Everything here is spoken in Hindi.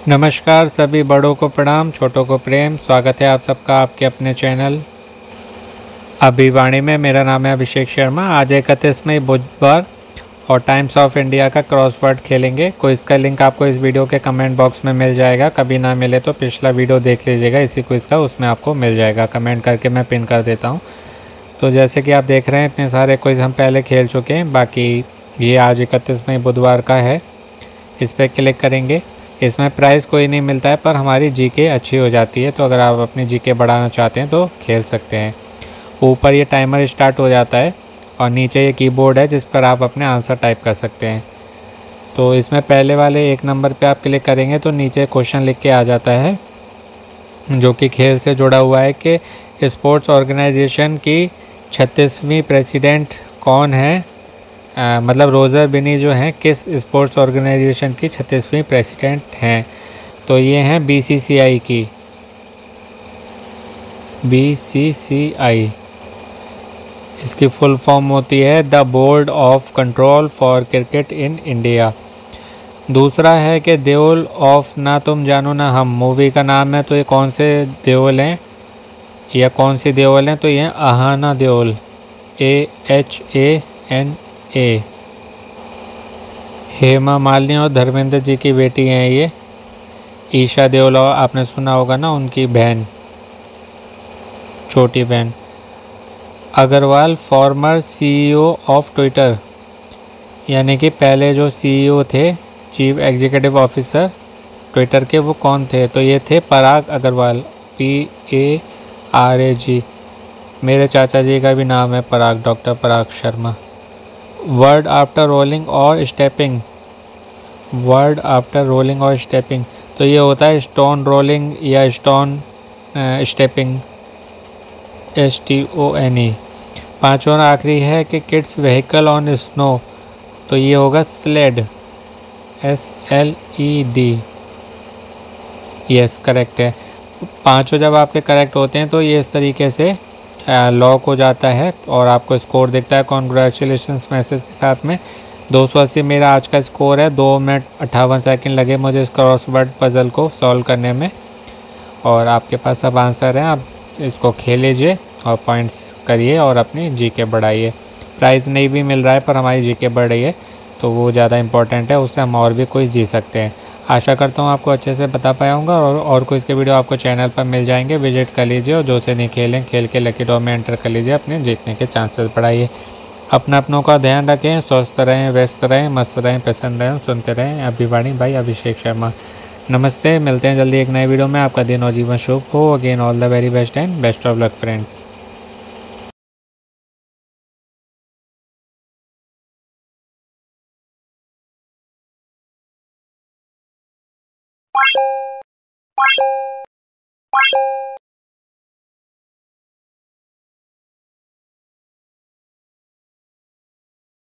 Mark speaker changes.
Speaker 1: नमस्कार, सभी बड़ों को प्रणाम, छोटों को प्रेम। स्वागत है आप सबका आपके अपने चैनल अभिवाणी में। मेरा नाम है अभिषेक शर्मा। आज 31 मई बुधवार और टाइम्स ऑफ इंडिया का क्रॉसवर्ड खेलेंगे। क्विज़ का लिंक आपको इस वीडियो के कमेंट बॉक्स में मिल जाएगा। कभी ना मिले तो पिछला वीडियो देख लीजिएगा इसी क्विज़ का, उसमें आपको मिल जाएगा। कमेंट करके मैं पिन कर देता हूँ। तो जैसे कि आप देख रहे हैं, इतने सारे क्विज़ हम पहले खेल चुके हैं। बाकी ये आज 31 मई बुधवार का है, इस पर क्लिक करेंगे। इसमें प्राइस कोई नहीं मिलता है, पर हमारी जीके अच्छी हो जाती है। तो अगर आप अपनी जीके बढ़ाना चाहते हैं तो खेल सकते हैं। ऊपर ये टाइमर स्टार्ट हो जाता है और नीचे ये कीबोर्ड है जिस पर आप अपने आंसर टाइप कर सकते हैं। तो इसमें पहले वाले 1 नंबर पे आप क्लिक करेंगे तो नीचे क्वेश्चन लिख के आ जाता है जो कि खेल से जुड़ा हुआ है कि स्पोर्ट्स ऑर्गेनाइजेशन की 36वीं प्रेसिडेंट कौन है। मतलब रोज़र बिनी जो हैं किस स्पोर्ट्स ऑर्गेनाइजेशन की 36वीं प्रेसिडेंट हैं। तो ये हैं बीसीसीआई की। बीसीसीआई इसकी फुल फॉर्म होती है the board of control for cricket in India. दूसरा है कि देओल ऑफ ना तुम जानो ना हम मूवी का नाम है। तो ये कौन से देओल हैं या कौन सी देओल हैं? तो ये अहाना देओल, AHANA। हेमा मालिनी और धर्मेंद्र जी की बेटी हैं ये। ईशा देओल आपने सुना होगा ना, उनकी बहन, छोटी बहन। Agarwal former CEO of Twitter, यानी कि पहले जो सीईओ थे, चीफ एग्जीक्यूटिव ऑफिसर ट्विटर के, वो कौन थे? तो ये थे पराग अग्रवाल, PARAG। मेरे चाचा जी का भी नाम है Parag, doctor Parag Sharma. Word after rolling और स्टेपिंग, वर्ड आफ्टर रोलिंग और स्टेपिंग, तो ये होता है स्टोन रोलिंग या स्टोन स्टेपिंग, STONE। पांचवा और आखिरी है कि किड्स व्हीकल ऑन स्नो, तो ये होगा स्लेड, SLED। यस, करेक्ट है। पांचों जब आपके करेक्ट होते हैं तो ये इस तरीके से लॉक हो जाता है और आपको स्कोर दिखता है कॉन्ग्रेचुलेशंस मैसेज के साथ में। 280 मेरा आज का स्कोर है। 2 मिनट 58 सेकंड लगे मुझे इस क्रॉसवर्ड पज़ल को सॉल्व करने में। और आपके पास अब आंसर है, आप इसको खेल लीजिए और पॉइंट्स करिए और अपनी जीके बढ़ाइए। प्राइज़ नहीं भी मिल रहा है पर हमारी जीके बढ़ रही है, तो वो ज़्यादा इंपॉर्टेंट है। उससे हम और भी क्विज़ जी सकते हैं। आशा करता हूँ आपको अच्छे से बता पाया हूँगा। और क्विज़ के वीडियो आपको चैनल पर मिल जाएंगे, विजिट कर लीजिए। और जो से नहीं खेलें, खेल के लकी ड्रॉ में एंटर कर लीजिए, अपने जीतने के चांसेस बढ़ाइए। अपनों का ध्यान रखें, स्वस्थ रहें, व्यस्त रहें, मस्त रहें, पसंद रहें, सुनते रहें अभिवाणी भाई अभिषेक शर्मा। नमस्ते, मिलते हैं जल्दी एक नए वीडियो में। आपका दिन और जीवन शुभ हो। Again all the very best and best of luck friends.